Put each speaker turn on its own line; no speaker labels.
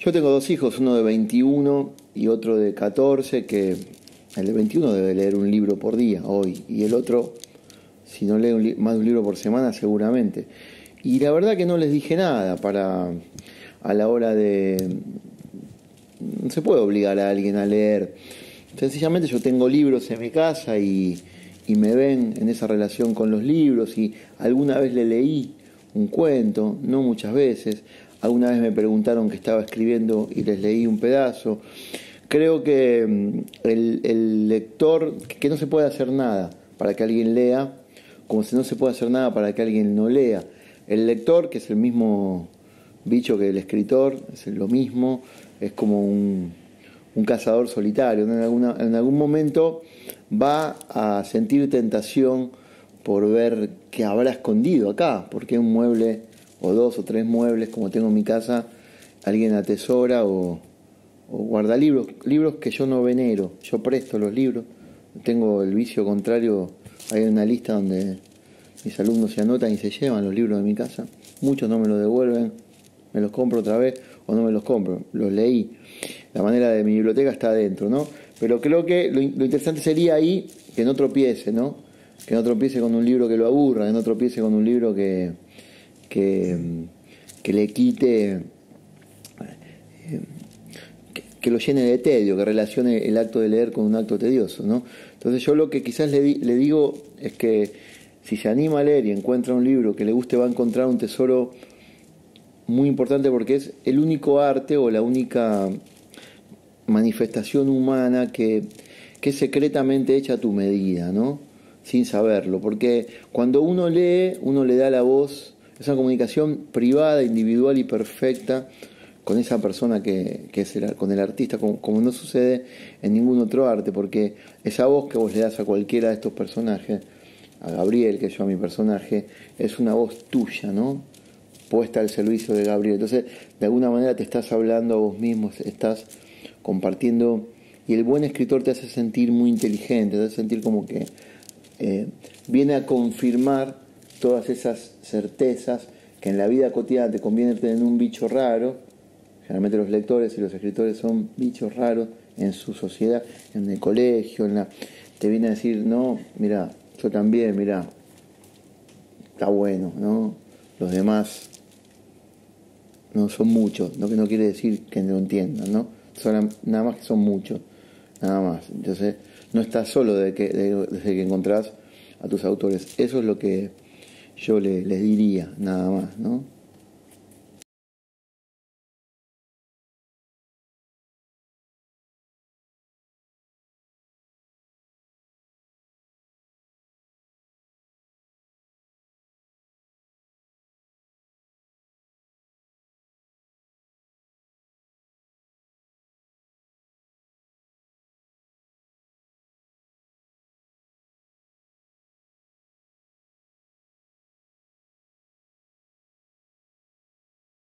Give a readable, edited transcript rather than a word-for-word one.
Yo tengo dos hijos, uno de 21 y otro de 14, que el de 21 debe leer un libro por día hoy, y el otro, si no lee más de un libro por semana, seguramente. Y la verdad que no les dije nada a la hora de... No se puede obligar a alguien a leer. Sencillamente yo tengo libros en mi casa y me ven en esa relación con los libros, y alguna vez le leí un cuento, no muchas veces. Alguna vez me preguntaron qué estaba escribiendo y les leí un pedazo. Creo que el lector, que no se puede hacer nada para que alguien lea, como si no se puede hacer nada para que alguien no lea. El lector, que es el mismo bicho que el escritor, es lo mismo, es como un cazador solitario, ¿no? En algún momento va a sentir tentación por ver qué habrá escondido acá, porque un mueble o dos o tres muebles, como tengo en mi casa, alguien atesora o guarda libros que yo no venero. Yo presto los libros, tengo el vicio contrario. Hay una lista donde mis alumnos se anotan y se llevan los libros de mi casa. Muchos no me los devuelven, me los compro otra vez o no me los compro, los leí. La manera de mi biblioteca está adentro, ¿no? Pero creo que lo interesante sería ahí que no tropiece, ¿no? Que no tropiece con un libro que lo aburra, que no tropiece con un libro que le quite, que lo llene de tedio, que relacione el acto de leer con un acto tedioso, ¿no? Entonces yo lo que quizás le digo es que si se anima a leer y encuentra un libro que le guste, va a encontrar un tesoro muy importante, porque es el único arte o la única manifestación humana que es secretamente hecha a tu medida, ¿no? Sin saberlo, porque cuando uno lee, uno le da la voz. Es una comunicación privada, individual y perfecta con esa persona que es con el artista, como no sucede en ningún otro arte, porque esa voz que vos le das a cualquiera de estos personajes, a Gabriel, que es yo a mi personaje, es una voz tuya, ¿no? Puesta al servicio de Gabriel. Entonces, de alguna manera te estás hablando a vos mismo, estás compartiendo, y el buen escritor te hace sentir muy inteligente, te hace sentir como que viene a confirmar todas esas certezas que en la vida cotidiana te convierten en un bicho raro. Generalmente los lectores y los escritores son bichos raros en su sociedad, en el colegio, te viene a decir, no, mira, yo también, mira, está bueno, ¿no? Los demás no son muchos, lo que no quiere decir que no entiendan, ¿no? Nada más que son muchos, nada más. Entonces, no estás solo desde que encontrás a tus autores. Eso es lo que yo les diría, nada más, ¿no?